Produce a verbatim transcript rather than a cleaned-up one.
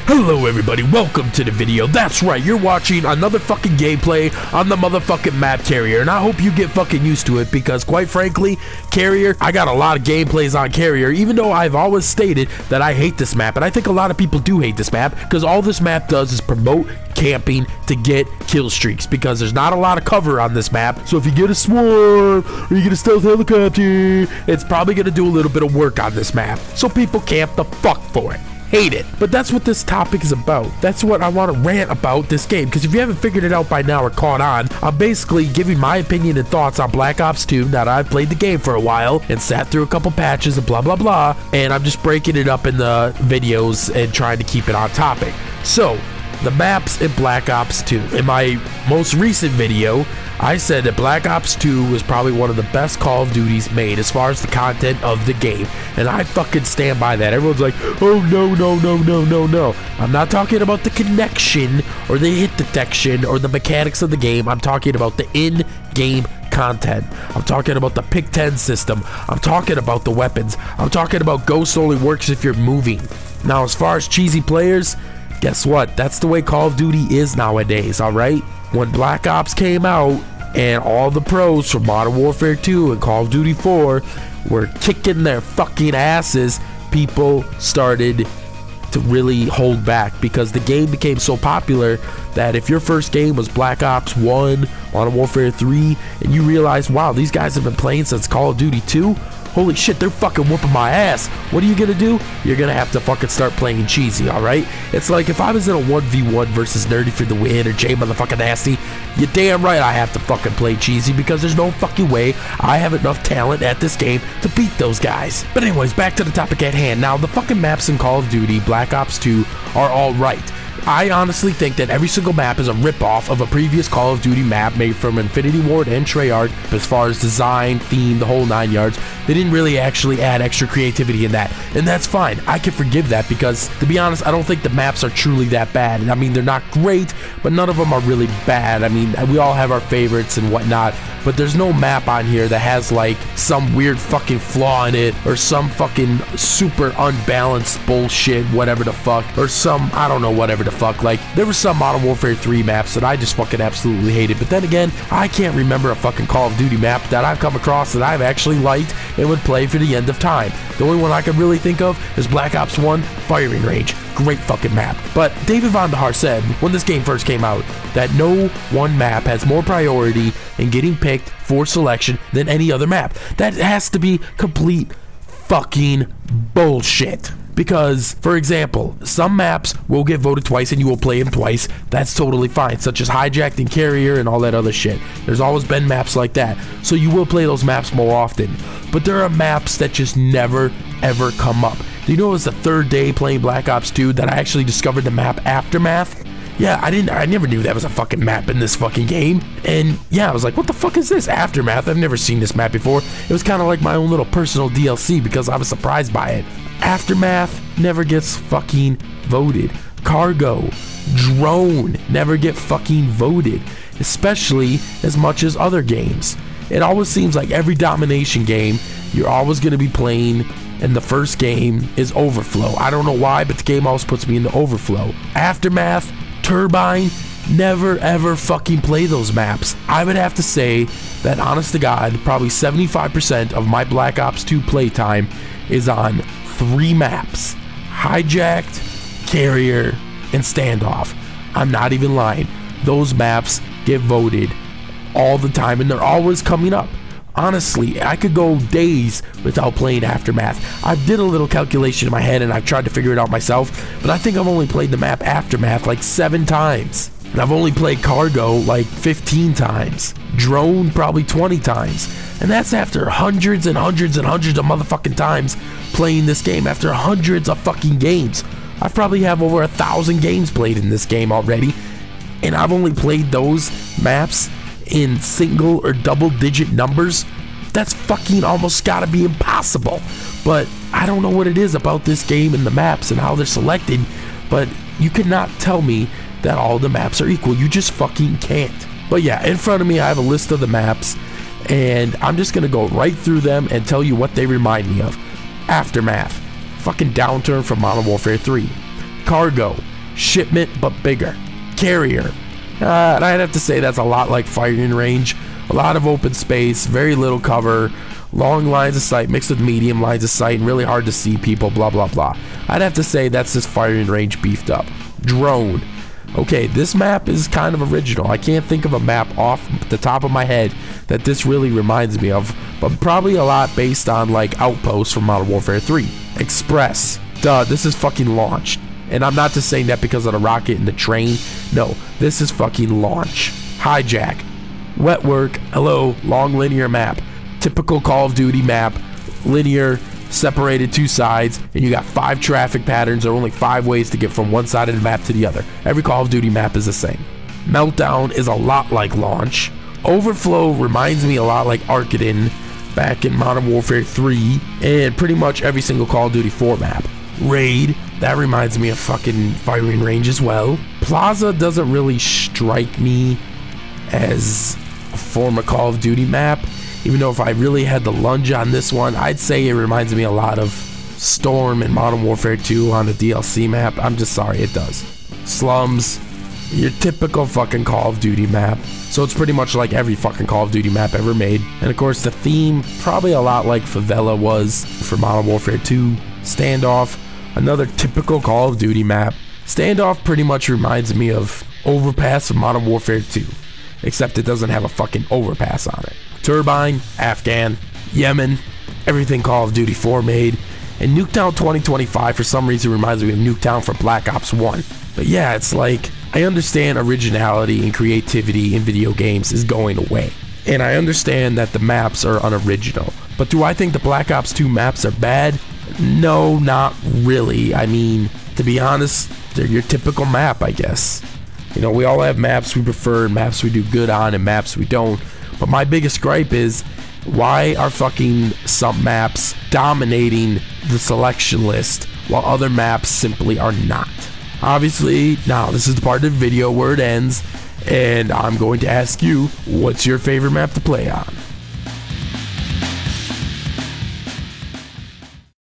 Hello everybody, welcome to the video. That's right, you're watching another fucking gameplay on the motherfucking map Carrier, and I hope you get fucking used to it because quite frankly, Carrier, I got a lot of gameplays on Carrier, even though I've always stated that I hate this map, and I think a lot of people do hate this map because all this map does is promote camping to get kill streaks because there's not a lot of cover on this map. So if you get a swarm or you get a stealth helicopter, it's probably gonna do a little bit of work on this map. So people camp the fuck for it. Hate it. But that's what this topic is about. That's what I want to rant about this game, because if you haven't figured it out by now or caught on, I'm basically giving my opinion and thoughts on Black Ops two now that I've played the game for a while and sat through a couple patches and blah blah blah, and I'm just breaking it up in the videos and trying to keep it on topic. So the maps in Black Ops two. In my most recent video, I said that Black Ops two was probably one of the best Call of Duties made as far as the content of the game, and I fucking stand by that. Everyone's like, oh no no no no no no. I'm not talking about the connection or the hit detection or the mechanics of the game. I'm talking about the in-game content. I'm talking about the pick ten system. I'm talking about the weapons. I'm talking about Ghost only works if you're moving. Now as far as cheesy players, guess what? That's the way Call of Duty is nowadays, alright? When Black Ops came out and all the pros from Modern Warfare two and Call of Duty four were kicking their fucking asses, people started to really hold back because the game became so popular that if your first game was Black Ops one, Modern Warfare three, and you realize, wow, these guys have been playing since Call of Duty two, holy shit, they're fucking whooping my ass. What are you gonna do? You're gonna have to fucking start playing cheesy, alright? It's like if I was in a one v one versus Nerdy for the Win or J Motherfucking Nasty, you're damn right I have to fucking play cheesy because there's no fucking way I have enough talent at this game to beat those guys. But anyways, back to the topic at hand. Now, the fucking maps in Call of Duty Black Ops two are alright. I honestly think that every single map is a ripoff of a previous Call of Duty map made from Infinity Ward and Treyarch as far as design, theme, the whole nine yards. They didn't really actually add extra creativity in that, and that's fine. I can forgive that because, to be honest, I don't think the maps are truly that bad. I mean, they're not great, but none of them are really bad. I mean, we all have our favorites and whatnot, but there's no map on here that has like some weird fucking flaw in it or some fucking super unbalanced bullshit, whatever the fuck, or some, I don't know, whatever the fuck. Like, there were some Modern Warfare three maps that I just fucking absolutely hated, but then again, I can't remember a fucking Call of Duty map that I've come across that I've actually liked and would play for the end of time. The only one I can really think of is Black Ops one Firing Range. Great fucking map. But David Vonderhaar said when this game first came out that no one map has more priority in getting picked for selection than any other map. That has to be complete fucking bullshit. Because, for example, some maps will get voted twice and you will play them twice. That's totally fine, such as Hijacked and Carrier and all that other shit. There's always been maps like that, so you will play those maps more often. But there are maps that just never, ever come up. Do you know it was the third day playing Black Ops two that I actually discovered the map Aftermath? Yeah, I didn't, I never knew that was a fucking map in this fucking game. And yeah, I was like, what the fuck is this? Aftermath? I've never seen this map before. It was kind of like my own little personal D L C because I was surprised by it. Aftermath never gets fucking voted. Cargo, Drone never get fucking voted, especially as much as other games. It always seems like every domination game, you're always going to be playing, and the first game is Overflow. I don't know why, but the game always puts me into Overflow. Aftermath, Turbine, never ever fucking play those maps. I would have to say that, honest to God, probably seventy-five percent of my Black Ops two playtime is on three maps: Hijacked, Carrier, and Standoff. I'm not even lying. Those maps get voted all the time, and they're always coming up. Honestly, I could go days without playing Aftermath. I did a little calculation in my head and I've tried to figure it out myself, but I think I've only played the map Aftermath like seven times. And I've only played Cargo like fifteen times. Drone probably twenty times. And that's after hundreds and hundreds and hundreds of motherfucking times playing this game, after hundreds of fucking games. I probably have over a thousand games played in this game already, and I've only played those maps in single or double digit numbers. That's fucking almost gotta be impossible. But I don't know what it is about this game and the maps and how they're selected, but you cannot tell me that all the maps are equal. You just fucking can't. But yeah, in front of me I have a list of the maps, and I'm just gonna go right through them and tell you what they remind me of. Aftermath, fucking Downturn from Modern Warfare three. Cargo, Shipment, but bigger. Carrier. Uh, and I'd have to say that's a lot like Firing Range. A lot of open space, very little cover, long lines of sight mixed with medium lines of sight, and really hard to see people, blah, blah, blah. I'd have to say that's just Firing Range beefed up. Drone. Okay, this map is kind of original. I can't think of a map off the top of my head that this really reminds me of, but probably a lot based on like Outposts from Modern Warfare three. Express. Duh, this is fucking launched. And I'm not just saying that because of the rocket and the train. No, this is fucking launch. Hijack. Wet work. Hello, long linear map. Typical Call of Duty map. Linear, separated two sides, and you got five traffic patterns. There are only five ways to get from one side of the map to the other. Every Call of Duty map is the same. Meltdown is a lot like Launch. Overflow reminds me a lot like Arcadon back in Modern Warfare three, and pretty much every single Call of Duty four map. Raid, that reminds me of fucking Firing Range as well. Plaza doesn't really strike me as a former Call of Duty map, even though if I really had to lunge on this one, I'd say it reminds me a lot of Storm and Modern Warfare two on the D L C map. I'm just sorry, it does. Slums, your typical fucking Call of Duty map. So it's pretty much like every fucking Call of Duty map ever made. And of course the theme, probably a lot like Favela was for Modern Warfare two. Standoff, another typical Call of Duty map. Standoff pretty much reminds me of Overpass of Modern Warfare two, except it doesn't have a fucking overpass on it. Turbine, Afghan, Yemen, everything Call of Duty four made. And Nuketown twenty twenty-five for some reason reminds me of Nuketown from Black Ops one. But yeah, it's like, I understand originality and creativity in video games is going away. And I understand that the maps are unoriginal. But do I think the Black Ops two maps are bad? No, not really. I mean, to be honest, they're your typical map, I guess. You know, we all have maps we prefer, maps we do good on, and maps we don't. But my biggest gripe is, why are fucking some maps dominating the selection list while other maps simply are not? Obviously, now this is the part of the video where it ends, and I'm going to ask you, what's your favorite map to play on?